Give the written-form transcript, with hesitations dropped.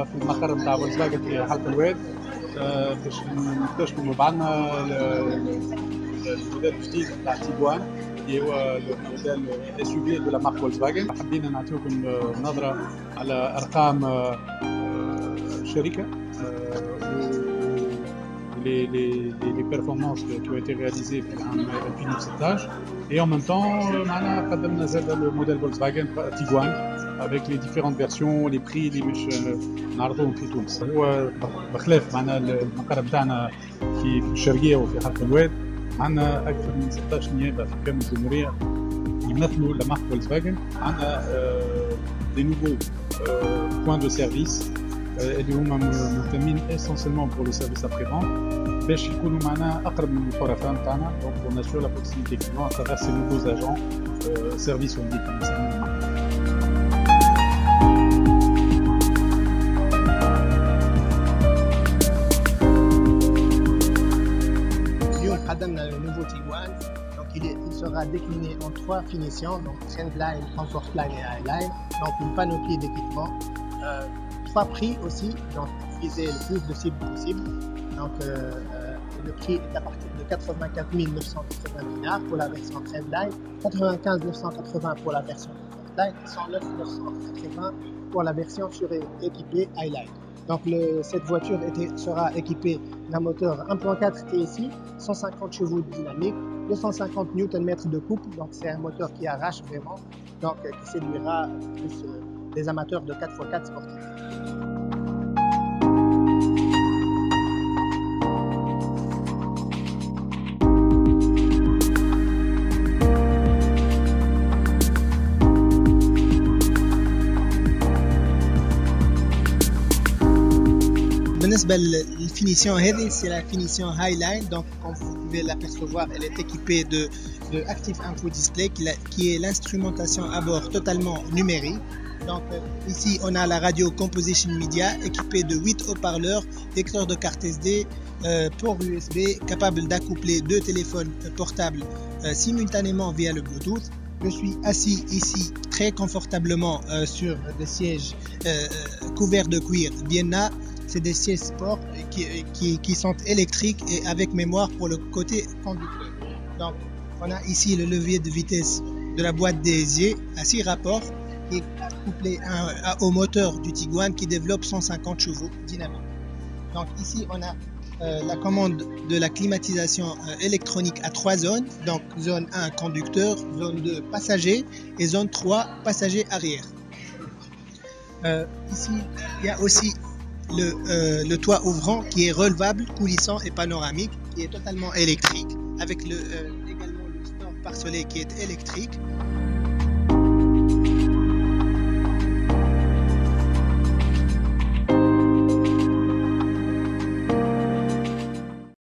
في المقر نتاع فولكسفاجن في حلقة الواد باش نكتشفوا مع بعضنا الموديل الجديد نتاع تيغوان اللي هو الموديل اس يو في دو لا مارك فولكسفاجن. حابين نعطيكم نظرة على أرقام الشركة les performances qui ont été réalisées في العام 2016 et en même temps معنا قدمنا زاد le modèle Volkswagen Tiguan avec les différentes versions les prix اللي باش نعرضوهم في تونس. هو بخلاف معنا المقر نتاعنا في الشرقية وفي حلقة الواد عندنا أكثر من 16 نيابة في كامل الجمهورية يمثلوا لا مارك فولكسفاجن. عندنا des nouveaux points de service اللي هما مهتمين essentiellement pour le service après-vente باش يكونوا معنا أقرب من الحرفاء نتاعنا. donc on assure la proximité client à travers ces nouveaux agents service au véhicule. قدمنا le nouveau Tiguan, donc il sera décliné en 3 finitions, donc Trendline, Comfortline et Highline, donc une panoplie d'équipements, 3 prix aussi, donc viser le plus de cibles possible. Donc le prix est à partir de 84 980 dinars pour la version Trendline, 95 980 pour la version Comfortline et 109 980 pour la version suréquipée Highline. Donc cette voiture sera équipée d'un moteur 1.4 TSI, 150 chevaux de dynamique, 250 Nm de couple, donc c'est un moteur qui arrache vraiment, donc qui séduira plus les amateurs de 4x4 sportifs. بالنسبة للفينيسيون هذه c'est la finition Highline, donc comme vous pouvez l'apercevoir elle est équipée de Active Info Display qui est l'instrumentation à bord totalement numérique. Donc ici on a la radio Composition Media équipée de 8 haut-parleurs, lecteur de carte SD, port USB capable d'accoupler 2 téléphones portables simultanément via le Bluetooth. Je suis assis ici très confortablement sur des sièges couverts de cuir Vienna. C'est des sièges sport qui sont électriques et avec mémoire pour le côté conducteur. Donc on a ici le levier de vitesse de la boîte DSG à 6 rapports qui est couplé au moteur du Tiguan qui développe 150 chevaux dynamiques. Donc ici on a la commande de la climatisation électronique à 3 zones, donc zone 1 conducteur, zone 2 passager et zone 3 passager arrière. Ici il y a aussi le toit ouvrant qui est relevable, coulissant et panoramique, qui est totalement électrique, avec également le store pare-soleil qui est électrique.